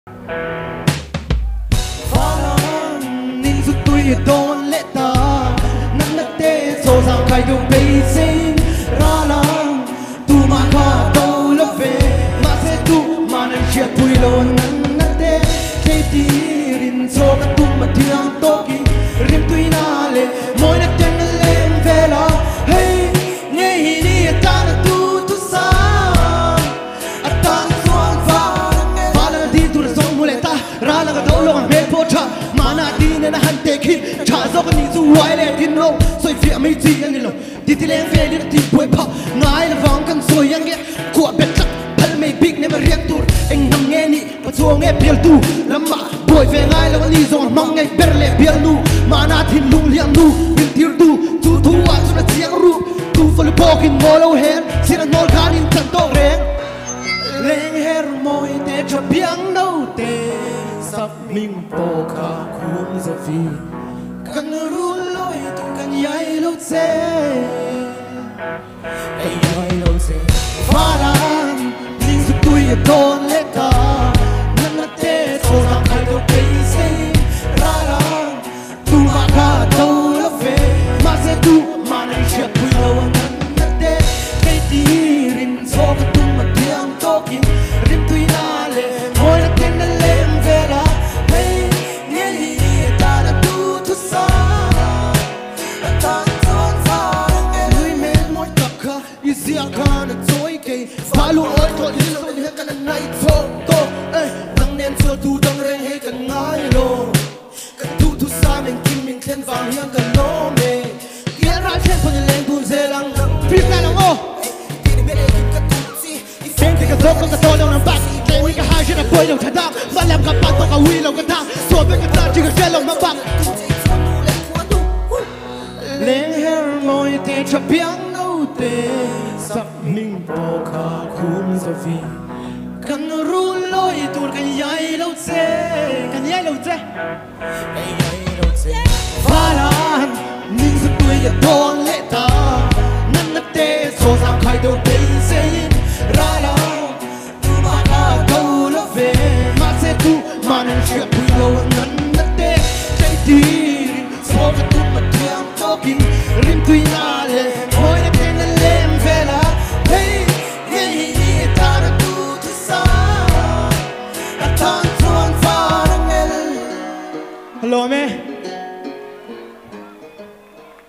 Falan nin su tui don leta nan na te so sang khai do basing ralang tu ma kha to lo ve ma se tu ma nan chia pui lo nan na te ke ti rin so ka tu ma thiang to ki rim tui na le moi na ten le vela hey nge hi ni ta na tu sa ata suan fa la di tu so mu le ta ralang ka to lo me po tha mana di ne na han te khi cha zo ka ni su wai le din lo soi fi mai ji an ni lo di ti le ve li ti poi pha ngai la wang kan soi yang ge ku bet tak phal mai big ne ma riak tur eng nam nge ni pa chuang nge pial tu lama boy ve ngai lo ni zong mang nge ber le pial nu mana thin lung liang nu bil tir tu tu thu wa chu na chiang ru tu fol po kin mo lo hen sin nol khan in tan to reng leng her moi te cho biang đâu te sắp mình po kha khum za fi kan ru loi tu kan yai lo che ai yai lo che falan ning su tui don le ta nan na te so na khai do pe se ra ra tu ma kha to lo fe ma se tu ma na che pui lo nan na te ke ti rin so ka tu ma tiang to kin rin tui na le moi na ten na lem vera hey ne hi ta na tu tu sa ta ton fa lui men mo ta kha i sia kha na choi ke fa lu oi to ni lo ni kan na nai tho to dang nen so tu dang re he kan ngai lo kan tu sa men kim min khen wang yang kan lo me kia ra chen pon len bun ze lang pi na lo mo Bên thì cái dốc có cái tôi đâu nằm bạc Cái mình cái hai trên là quay đầu thật đam Và làm gặp bạn tôi cả huy lòng cái thang Rồi bên cái ta chỉ cần xe lòng nằm bạc Lên her môi tê cho biếng nâu tê Sắp mình bò khá khung ra vì Cần ru lôi tụt cần yai lâu chê Cần yai lâu chê Và lan Mình sẽ tuổi ya đón lệ ta Năn nắp tê Số sao khai đầu tê xe ra la tu ma kha to lo ve ma se tu ma nan chia pui lo nan na te kai ti so ka tu ma tiang to kin rim tui na